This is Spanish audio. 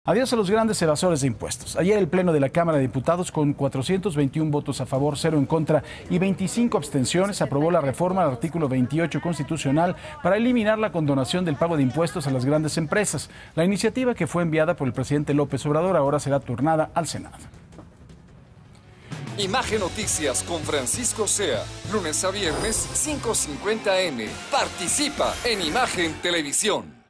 Adiós a los grandes evasores de impuestos. Ayer el Pleno de la Cámara de Diputados, con 421 votos a favor, 0 en contra y 25 abstenciones, aprobó la reforma al artículo 28 constitucional para eliminar la condonación del pago de impuestos a las grandes empresas. La iniciativa, que fue enviada por el presidente López Obrador, ahora será turnada al Senado. Imagen Noticias con Francisco Sea, lunes a viernes, 5:50 AM. Participa en Imagen Televisión.